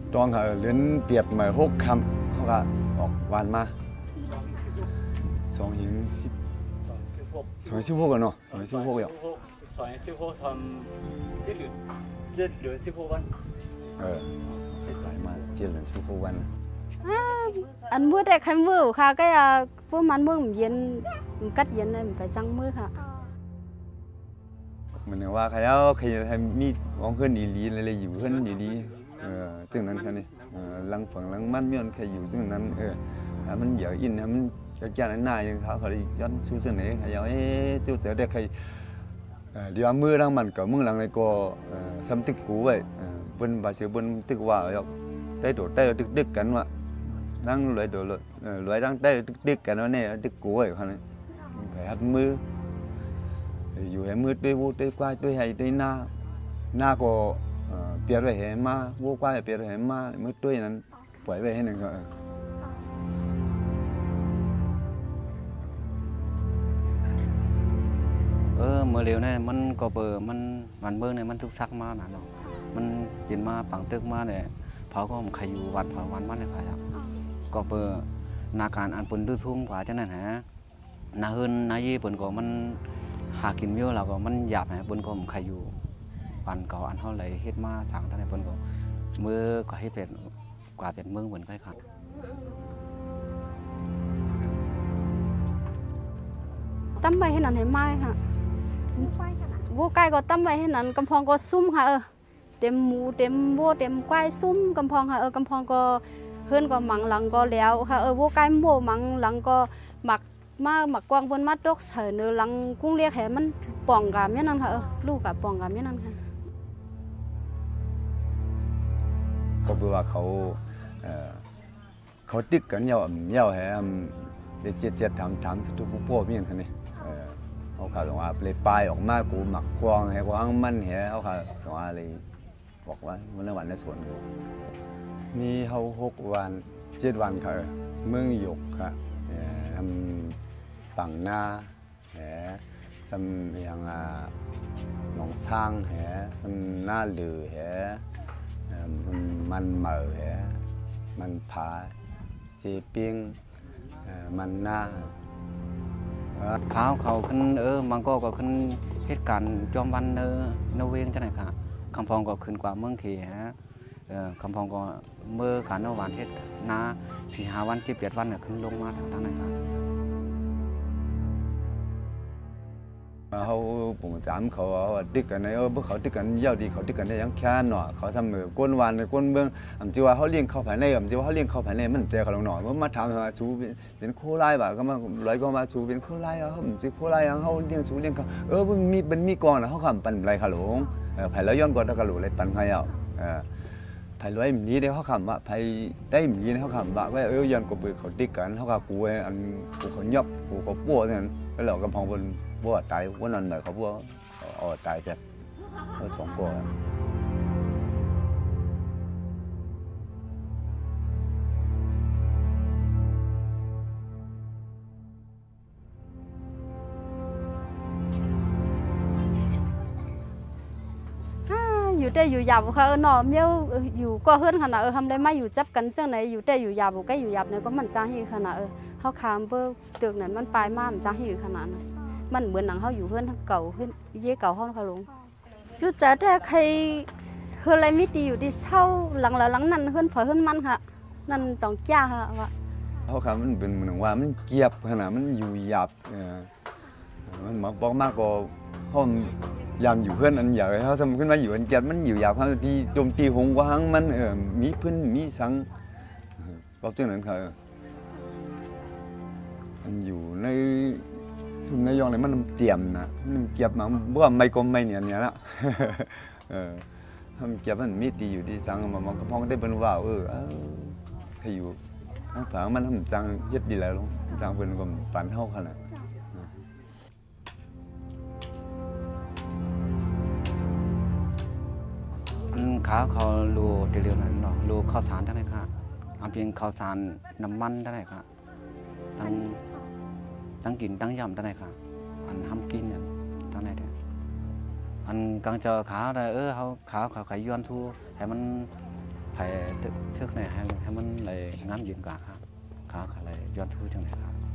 ตองเขาเลี้ยนเปียดมา6 คำเขาก็ออกวันมา2 หิง216กันเนาะ216อย่าง 2167 เหรียญ 16 วันขายมา7 เหรียญ 16 วันอันมือแต่คันมือค่ะก็พวกมันมือมันเย็นมันกัดเย็นเลยมันไปจังมือค่ะเหมือนว่าเขาให้มีของเพื่อนดีๆอะไรอยู่เพื่อนดีๆซึ่งนั้นแค่นี้หลังฝั่งหลังมันมีคนใครอยู่ซึ่งนั้นมันเยอะอินมันจะแก่หน้าอย่างเขาเลยย้อนสู้ซึ่งไหนเขาจุดเดียวได้ใครเดี๋ยวมือรังมันกับมือรังในก็ซ้ำตึกกูไว้บนบาเสียบนตึกว่าได้โดดได้ดึกกันว่านั่งลอยโดดลอยนั่งได้ดึกกันว่าเนี่ยตึกกูไว้เขาเนี่ยไปหัดมืออยู่ให้มืดด้วยวูดด้วยกวาดด้วยให้ด้วยหน้าก็เปลี่ยนไปให้มาวูกวาดเปลี่ยนไปให้มามืดด้วยนั้นปล่อยไปให้หนึ่งก็เมื่อเร็วเนี่ยมันก็มันเบิ่งเนี่ยมันทุกซักมาหนาเนาะมันเห็นมาปังตึกมาเนี่ยเขาก็ใครอยู่วัดเผาวันมันเลยครับก็นาการอันปุ่นดื้อทุ่งกว่าจังนั้นฮะนาเฮินนายี่ปุ่นก็มันหากินเยอะเราก็มันหยาบฮะปุ่นก็ใครอยู่วันก็อันเท่าไรเฮ็ดมาทางท่านไหนปุ่นก็มือก็เฮ็ดเป็นกว่าเป็นเมืองเหมือนกันครับตั้มไปให้นั่นให้ไม้ค่ะวัวไก่ก็ตั้มไปให้นั่นกำพองก็ซุ่มค่ะเต็มหมูเต็มวัวเต็มไก่ซุ่มกำพองค่ะกำพองก็เพื่อนก็หมังหลังก็แล้วค่ะวัวไก่โม่หมังหลังก็หมักกวางบนมัดดอกเสือเนื้อหลังกุ้งเรียกแหมันป่องกับเนี่ยนั่นค่ะลูกกับป่องกับเนี่ยนั่นค่ะก็แปลว่าเขาตึกกันยาวแหมเดี๋ยวเจ็ดทำทุกพวกนี่ท่านนี่เขาข่าวสงว่าเลยปลายออกมากูหมักกวางแหกวางมันแหเขาข่าวสงว่าเลยบอกว่าวันในสวนอยู่มีเขา6 วัน 7 วันค่ะเมืองหยกค่ะทำปังหน้าแหทำอย่างหนองสร้างแหทำหน้าหลือแหมันเหม่อแหมันผาจีปิ้งมันหน้าข้าวเขาขึ้นมันก็ขึ้นเหตุการณ์จอมวันเนเวงจังไหนค่ะคำพองก็ขึ้นกว่าเมืองเขียคำพองก็เมื่อการนวันเหตุนา4-5 วัน7-8 วันเนี่ยขึ้นลงมาทางไหนครับเขาผมถามเขาว่าดึกกันในพวกเขาดึกกันเย้าดีเขาดึกกันได้ยังแค่หน่อเขาทำมือก้นวานในก้นเบื้องอันที่ว่าเขาเลี้ยงเข้าภายในอันที่ว่าเขาเลี้ยงเข้าภายในมันเจอเขาลงหน่อยมันมาถามว่าชูเป็นโคไล่บ่าก็มาลอยก็มาชูเป็นโคไล่เขาเป็นโคไล่เขาเลี้ยงชูเลี้ยงเขามันมีกองนะเขาขำปั่นไรขาหลงภายแล้วย้อนก่อนถ้ากระหลูเลยปั่นเขาเอาภายร้อยนี้ได้เขาขำว่าภายได้นี้เขาขำว่าก็ย้อนกบเขาดึกกันเขากับกูอันกูเขายกกูเขาปั้วเนี่ยแล้วเรากำพองบนบัวตายวันนั้นเลยเขาบัวตายจาก2 ตัวอยู่แต่อยู่หยาบค่ะหน่อเมียวอยู่ก็เฮือนขนาดทำได้ไม่อยู่จับกันจังไหนอยู่แต่อยู่หยาบก็อยู่หยาบเนี่ยก็มันจ้าหิขนาดเขาคามเบอร์ตึกนั้นมันปลายมามันจ้าหิขนาดนั้นมันเหมือนหนังเขาอยู่เพื่อนเก่าเพื่อนเย่เก่าห้องเขาลงจุดจ้าแต่ใครเฮือนอะไรไม่ดีอยู่ที่เช่าหลังนั้นเฮือนฝอยเฮือนมันค่ะนั่นจองจ้าค่ะว่าเขาคำมันเป็นเหมือนว่ามันเกียบขนาดมันอยู่หยาบมันบอกมากกว่าห้องยามอยู่เพื่อนอันใหญ่เขาสมขึ้นมาอยู่อันเกียบมันอยู่หยาบเขาตีโจมตีหงกว่าหังมันมีพื้นมีสังบอกจังนั้นค่ะมันอยู่ในทุนนายองเลยมันเตรียมนะมันเก็บมาเมื่อไม่ก็ไม่เนี่ยละมันเก็บมันมีตีอยู่ที่สังมันก็พองได้บรรว่าใครอยู่ทั้งฝังมันทำจังยึดดีแล้วลงจังเป็นกับปั่นเท่าขนาดขาเขาลูเดียวนั้นเนาะลูข้าวสารได้ไหมครับเอาเพียงข้าวสารน้ำมันได้ไหมครับตั้งกินตั้งยำตั้งไหนค่ะอันห้ามกินเนี่ยตั้งไหนเนี่ยอันกลางเจอขาได้เขาขายย้อนทูให้มันพ phải thức này hayมันเลยngắmยืนกว่าครับขาอะไรย้อนทูจังไหนครับ